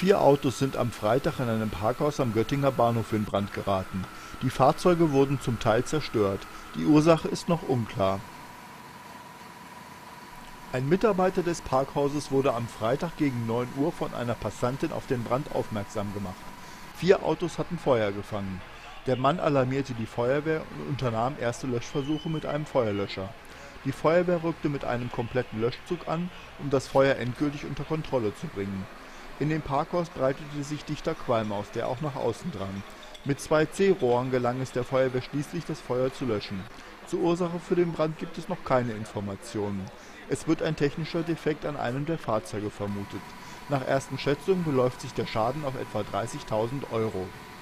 4 Autos sind am Freitag in einem Parkhaus am Göttinger Bahnhof in Brand geraten. Die Fahrzeuge wurden zum Teil zerstört. Die Ursache ist noch unklar. Ein Mitarbeiter des Parkhauses wurde am Freitag gegen 9 Uhr von einer Passantin auf den Brand aufmerksam gemacht. 4 Autos hatten Feuer gefangen. Der Mann alarmierte die Feuerwehr und unternahm erste Löschversuche mit einem Feuerlöscher. Die Feuerwehr rückte mit einem kompletten Löschzug an, um das Feuer endgültig unter Kontrolle zu bringen. In dem Parkhaus breitete sich dichter Qualm aus, der auch nach außen drang. Mit 2 C-Rohren gelang es der Feuerwehr schließlich, das Feuer zu löschen. Zur Ursache für den Brand gibt es noch keine Informationen. Es wird ein technischer Defekt an einem der Fahrzeuge vermutet. Nach ersten Schätzungen beläuft sich der Schaden auf etwa 30.000 Euro.